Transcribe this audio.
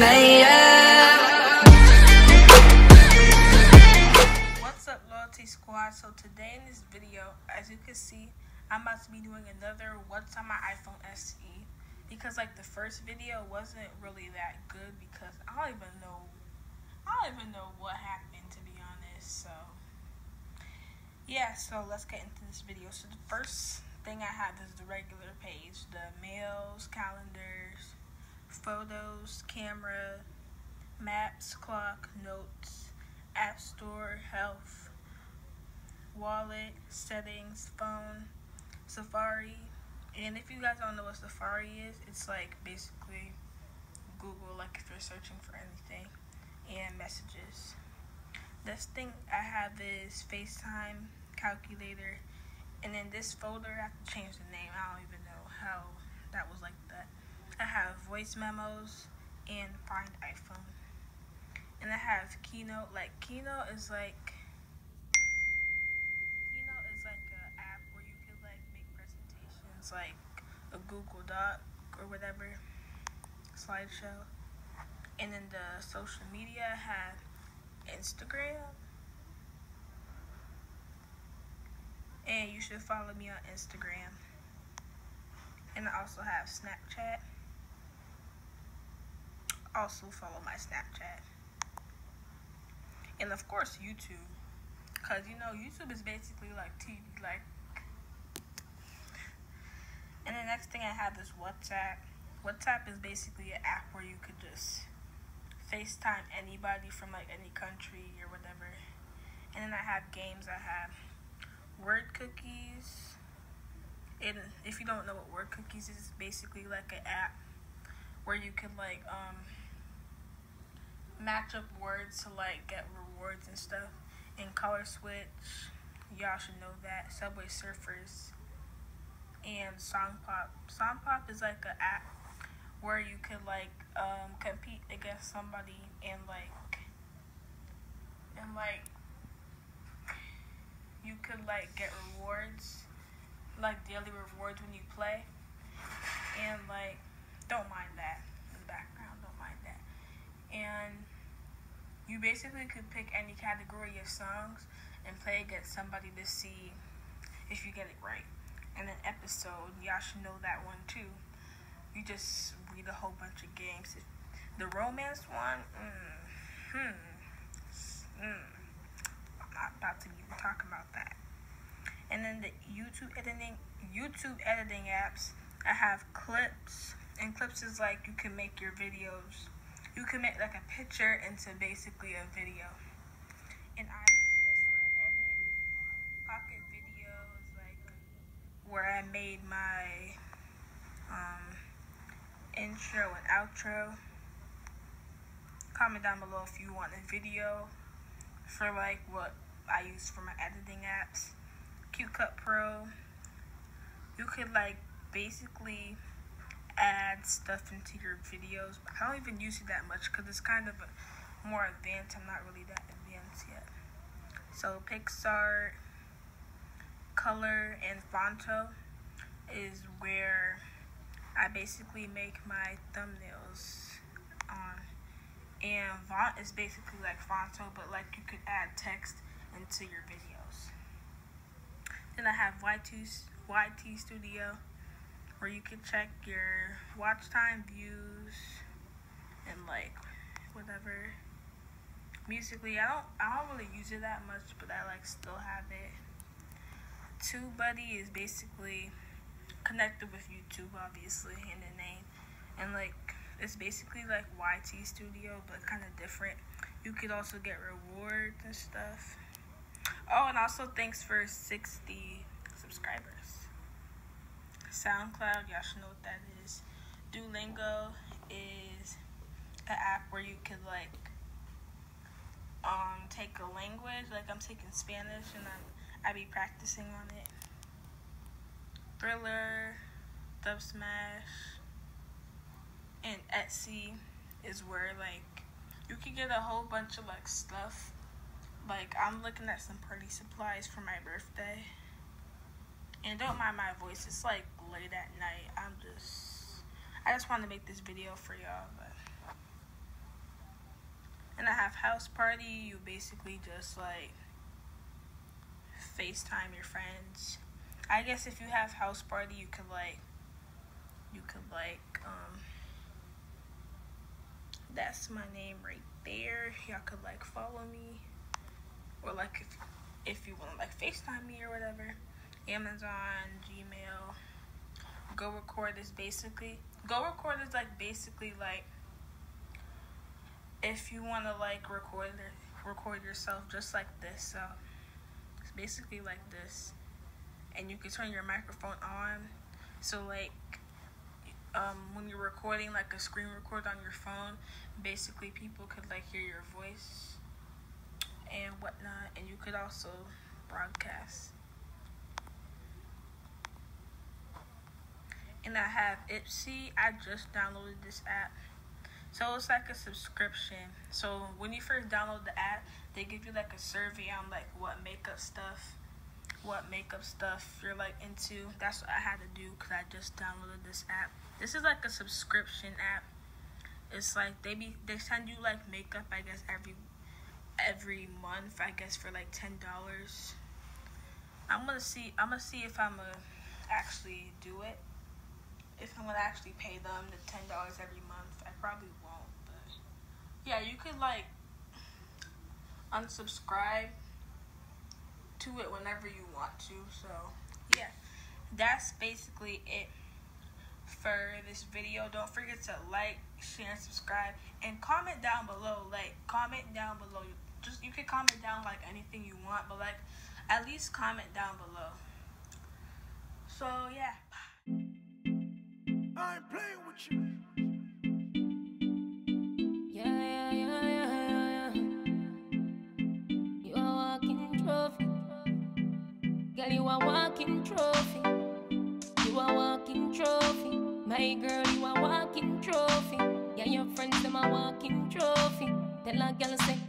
What's up, Loyalty Squad? So today in this video, as you can see, I'm about to be doing another What's on my iPhone SE, because like the first video wasn't really that good because I don't even know what happened, to be honest. So yeah, so let's get into this video. So the first thing I have is the regular page, the mails, calendars, photos, camera, maps, clock, notes, app store, health, wallet, settings, phone, Safari. And if you guys don't know what Safari is, it's like basically Google, like if you're searching for anything, and messages. This thing I have is FaceTime, calculator, and in this folder I have to change the name. I don't even know how that was like that. I have voice memos and find iPhone. And I have Keynote. Like Keynote is like an app where you can like make presentations, like a Google Doc or whatever, slideshow. And then the social media I have Instagram, and you should follow me on Instagram. And I also have Snapchat. Also follow my Snapchat. And of course YouTube, because you know YouTube is basically like TV. Like, and the next thing I have is WhatsApp. WhatsApp is basically an app where you could just FaceTime anybody from like any country or whatever. And then I have games. I have Word Cookies. And if you don't know what Word Cookies is, it's basically like an app where you can like match up words to like get rewards and stuff. And Color Switch, y'all should know that. Subway Surfers, and Songpop. Songpop is like an app where you could like compete against somebody and like you could like get rewards, like daily rewards when you play. And like, don't mind that in the background, don't mind that. And you basically could pick any category of songs and play against somebody to see if you get it right. And an episode, y'all should know that one too. You just read a whole bunch of games. The romance one, I'm not about to even talk about that. And then the YouTube editing apps, I have Clips. And Clips is like you can make your videos. You can make like a picture into basically a video. And I use this for edit. Pocket Videos, like where I made my intro and outro. Comment down below if you want a video for like what I use for my editing apps. CuteCut Pro. You could like basically add stuff into your videos, but I don't even use it that much because it's kind of more advanced. I'm not really that advanced yet. So PicsArt, Color, and Fonto is where I basically make my thumbnails on. And Font is basically like Fonto, but like you could add text into your videos. Then I have YT Studio, where you can check your watch time, views, and like whatever. Musically, I don't really use it that much, but I like still have it. TubeBuddy is basically connected with YouTube, obviously, in the name, and like it's basically like YT Studio, but kind of different. You could also get rewards and stuff. Oh, and also thanks for 60 subscribers. SoundCloud, y'all should know what that is. Duolingo is an app where you could like take a language. Like I'm taking Spanish and I be practicing on it. Thriller, Dubsmash, and Etsy is where like you can get a whole bunch of like stuff. Like I'm looking at some party supplies for my birthday. And don't mind my voice, it's like late at night. I just want to make this video for y'all, but have house party, you basically just like FaceTime your friends. I guess if you have house party, you could like that's my name right there. Y'all could like follow me, or like if you want to like FaceTime me or whatever. Amazon, Gmail. Go Record is like basically like if you want to like record yourself just like this. So it's basically like this, and you can turn your microphone on. So like when you're recording like a screen record on your phone, basically people could like hear your voice and whatnot, and you could also broadcast. And I have Ipsy. I just downloaded this app. So it's like a subscription. So when you first download the app, they give you like a survey on like what makeup stuff you're like into. That's what I had to do because I just downloaded this app. This is like a subscription app. It's like they send you like makeup, I guess, every month, I guess, for like $10. I'm gonna see if I'm gonna actually do it. If I'm gonna actually pay them the $10 every month. I probably won't, but yeah, you could like unsubscribe to it whenever you want to. So yeah, that's basically it for this video. Don't forget to like, share, and subscribe, and comment down below. You can comment down like anything you want, but like at least comment down below. So yeah. I ain't playing with you. Yeah. You are walking trophy. Girl, you are walking trophy. You are walking trophy. My girl, you are walking trophy. Yeah, your friends, them are walking trophy. Tell a girl, say,